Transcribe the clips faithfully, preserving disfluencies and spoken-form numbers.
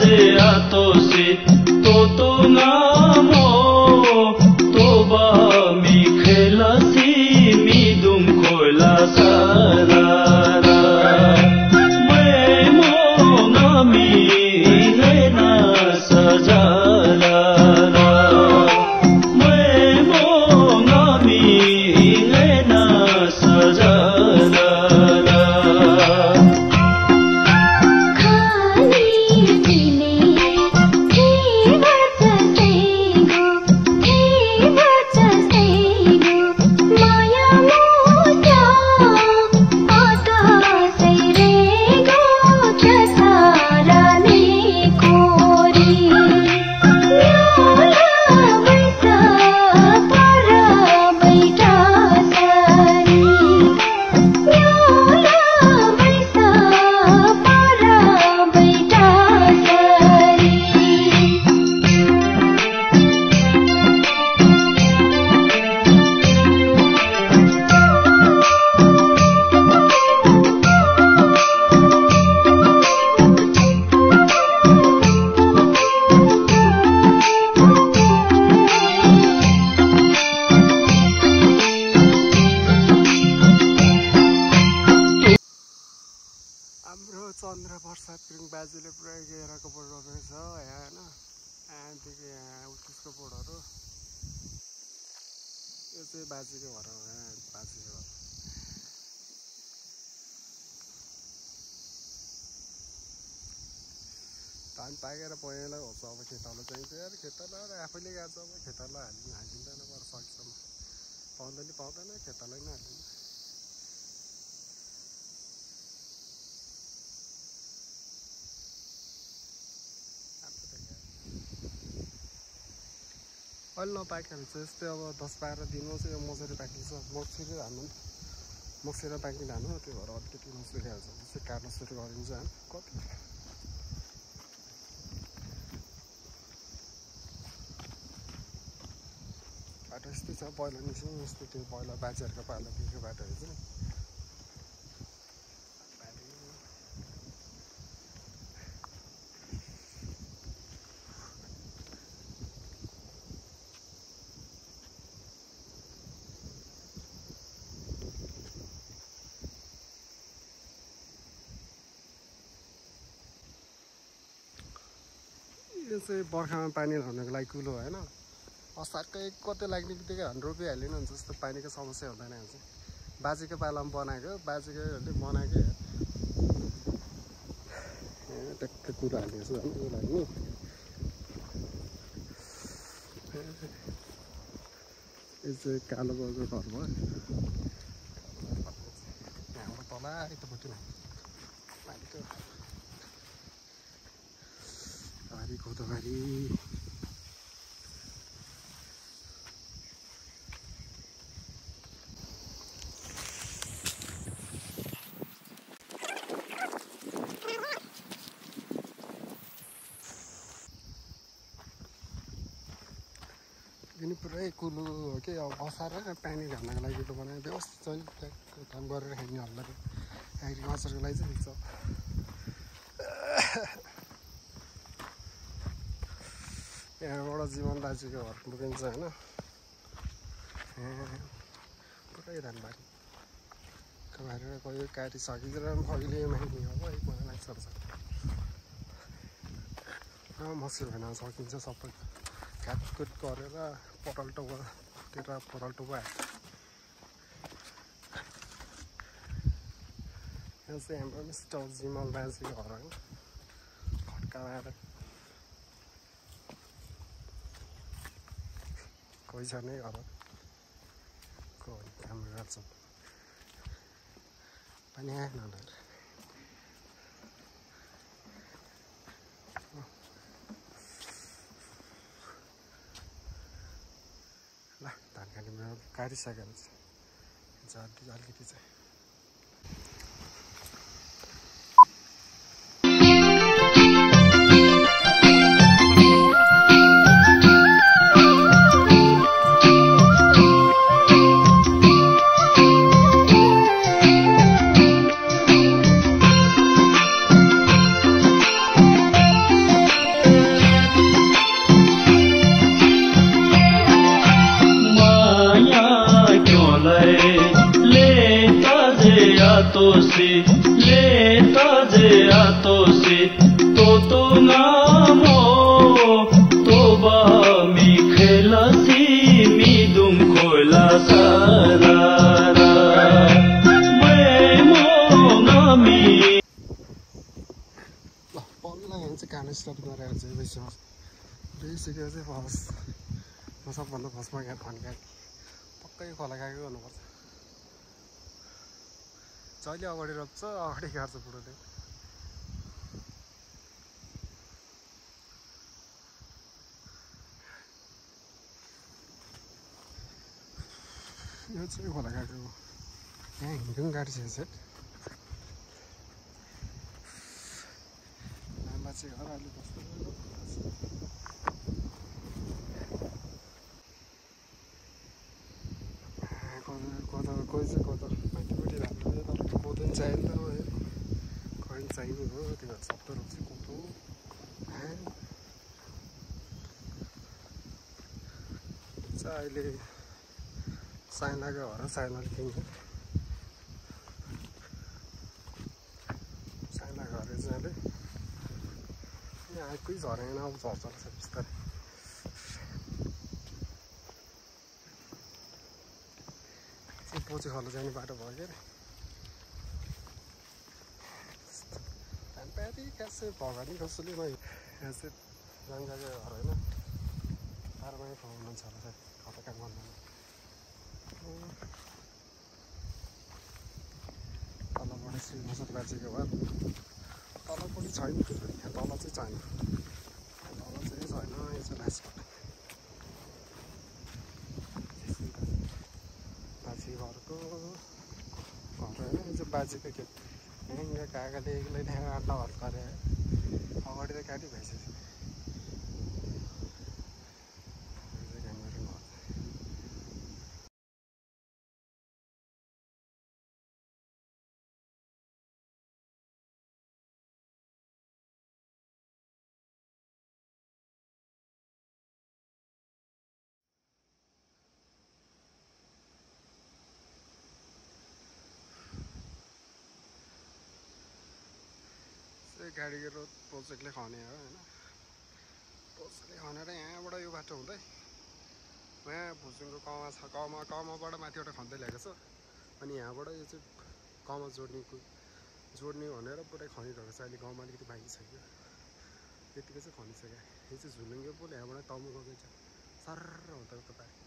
चन्द्र प्रसाद गुरुङ बाजेले पुरा घेराको बोर्डहरू रहेछ यहाँ होइन यहाँदेखि यहाँ उत्तिसको बोर्डहरू यो चाहिँ बाजेको घर हो यहाँ बाजेको घर धान पाकेर पहिला होस् अब खेतालो चाहिन्छ यार खेताला आफैले गाड्छ अब खेताला हाल्नु हालिँदैन पर सकेसम्म पाउँदैन पाउँदैन खेतालै नै हाल्दैन अहिले नपाकेर चाहिँ यस्तै अब दस बाह्र दिनमा चाहिँ यो मजुरी पाकिन्छ मक्सिरे धान मक्सिरे पाक्ने धान हो त्यो भएर अलिकति मजुरी हाल्छ चाहिँ काट्न सुरु गरिन्छ कति बाटो यस्तै छ पहिला निस्किनु यस्तो त्यो पहिला बाजेहरूको पालो दिएको बाटोहरू चाहिँ यो चाहिँ बर्खामा पानी लाउनको लागि कुलो होइन असारको एक कतै लाग्ने बित्तिकै हान रोपिहाल्यो नि जस्तो पानीको समस्या हुँदैन यहाँ चाहिँ बाजेको पालामा बनाएको बाजेकोहरूले बनाएकै ट्याक्कै कुरो हालिएको छु होइन यो लाग्ने यो चाहिँ कालो बाउको घर भयो यहाँबाट तल यतापट्टि पानीको भारी खोदोबारी पुरै कुलो हो कि अब असार पानी घाल्नको लागि त बनायो व्यवस्थित काम गरेर खाने हल्लाले एग्रिकल्चरको लागि चाहिँ ठिक छ यहाँबाट जीवन दाजुको घर पुगिन्छ होइन पुरै धानबारी कमारेर गयो काटिसकिन्छ अहिले माग्ने अब एक महिना लाग्छ मसिर भएन सकिन्छ सबै काटकुट गरेर पटल टोपा तिर पटल टोपा यहाँ चाहिँ हाम्रो मिस्टर जिमल बाजेको घर होइन खड्का आएर कोही छ नै घर को काम गर्छ पनि आएन ल धान खाने काटिसकेर चाहिँ अलिकति चाहिँ आतोसी लेता जे आतोसी तो तो नामो तो बामी खेलासी मी दुम खोला सारारा मैं मो नामी ल पल्ला यहाँ चाहिँ खान स्टार्ट गरेर चाहिँ बेसी बेसिक्यो चाहिँ फर्स्ट म सबभन्दा फर्स्टमा यहाँ खन्काएँ पक्कै खोला गएको गर्नुपर्छ जहिले अगाडि रोप्छ अगाडि गाड्छ बुढोले यो चाहिँ खोला गएको हो यहाँ हिँड्नु गाडी छ सेट लामा चाहिँ घर अहिले बस्नु कोदो कोही चाहिँ कोदो माथिपट्टि राम्रो तर कोदो पनि चाहियो नि त कहिले चाहिने हो त्यो भएर सबै रोप्छ कोदो चाहिँ अहिले साइनाको घर साइनाले किन्छ साइना घर चाहिँ अहिले यहाँ आएकै झरेन अब झर्छ रहेछ बिस्तारै पछि खोला जाने बाटो भयो के अरे प्यारी खासै भगनी कसैले मै यहाँ चाहिँ गङ्गाको घर होइन तारमै हुनुहुन्छ होला सायद खता काम गर्दैन तलबाट श्री मसद बाजेको घर तलपट्टि छैन यहाँ तल चाहिँ छैन तल चाहिँ छैन यो चाहिँ लास्टबाट बाजे घरको घर होइन यो चाहिँ बाजेको के यहाँ काकाले एक्लै त्यहाँ आँटा हट गरे अगाडि त काटी भइसक्यो गाडीको रोड प्रोजेक्टले खने हो होइन प्रोजेक्टले खनेर यहाँबाट यो बाटो हुँदै यहाँ भुजुङको कमा छ कमा कमाबाट माथिबाट खन्दै ल्याएको छ अनि यहाँबाट यो चाहिँ कमा जोड्ने जोड्ने भनेर पुरै खनिरहेको छ अहिले गाउँमा अलिकति बाँकी छ कि त्यतिको चाहिँ खनिसक्यो यो चाहिँ झुलुङ्गे पुल यहाँबाट तमु गउँदैछ सर्र हुँदा उता पारि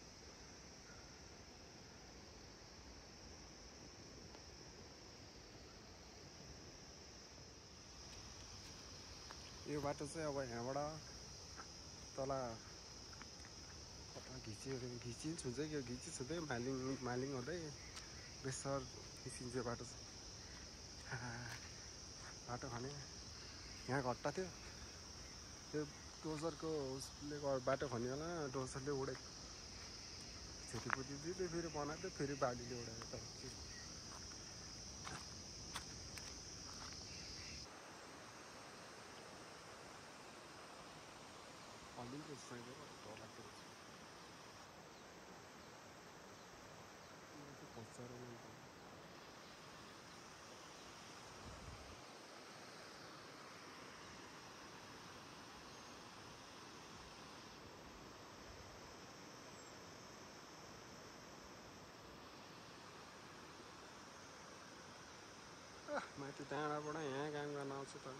यो बाटो चाहिँ अब यहाँबाट तल कता घिच्यो घिची छुँदै यो घिची छुँदै मालिङ मालिङ हुँदै बेसर निस्किन्छ यो बाटो चाहिँ बाटो खने यहाँ घट्टा थियो त्यो डोजरको उसले बाटो खन्यो होला डोजरले उडे छेतीपुती दिँदै फेरि बनाएको थियो फेरि बालीले उडायो त अलिक जस्तो डर लाग्दो रहेछ माथि डाँडाबाट यहाँ काम गर्न आउँछ त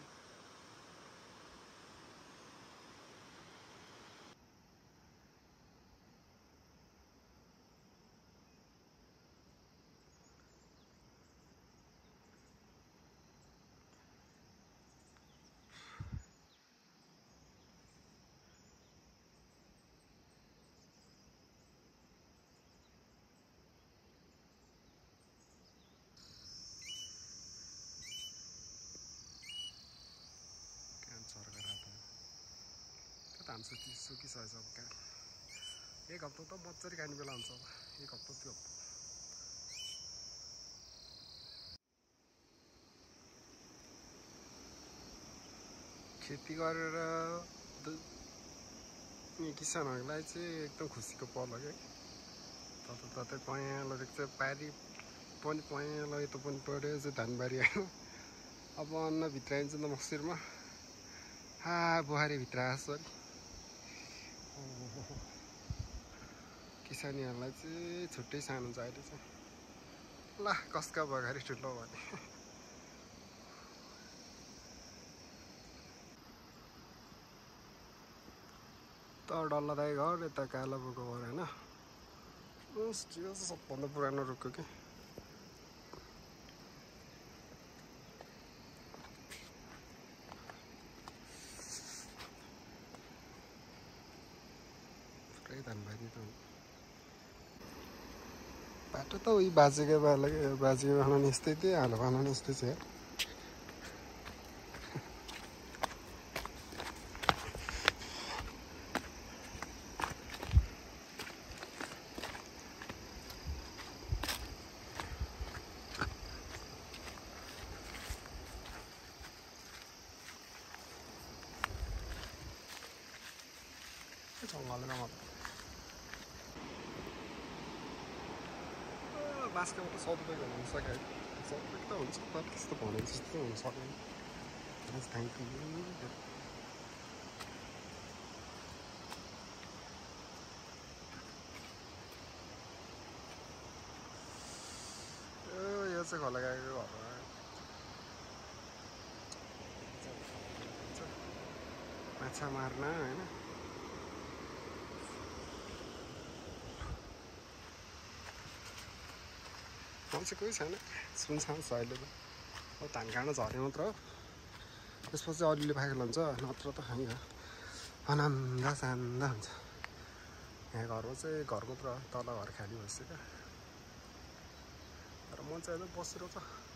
धान सुकी सुकिसकेछ अब कहाँ एक हप्ता त मजाले खाने बेला हुन्छ अब एक हप्ता त्यो हप्ता खेती गरेर किसानहरूलाई चाहिँ एकदम खुसीको पल हो क्या तत ततै पयालो देख्छ पारी पनि पहेँलो यता पनि पऱ्यो चाहिँ धानबारी होइन अब अन्न भित्राइन्छ नि त मक्सिरमा हा बुहारी भित्र सरी किसानीहरूलाई चाहिँ छुट्टै सानो छ अहिले चाहिँ ल कसका बगारी ठुलो भने त डल्लादाई घर यता कालाबुको घर होइन ठिकै छ सबभन्दा पुरानो रुखको कि पुरै धानबारी त बाटो त उही बाजेको बेला बाजेको बनाउने यस्तै थियो हालो बनाउने यस्तै छ जङ्गलमा मात्र बाँसको मात्रै सौ रुपियाँको हुनु सक्यो सौ रुपियाँ त हुन्छ तर त्यस्तो भने जस्तो हुन सक्दैन थ्याङ्क यू यो चाहिँ खोला गएको घरमा माछा मार्न होइन मान्छे कोही छैन सुनसान छ अहिले त अब धान काँडो झरे मात्र हो त्यसपछि अलिअलि पाकेर हुन्छ नत्र त खाइ आनन्द सान्दा हुन्छ यहाँ घरमा चाहिँ घर मात्र तल घर खाली भइसक्यो तर मन चाहिँ अहिले बसिरहेको छ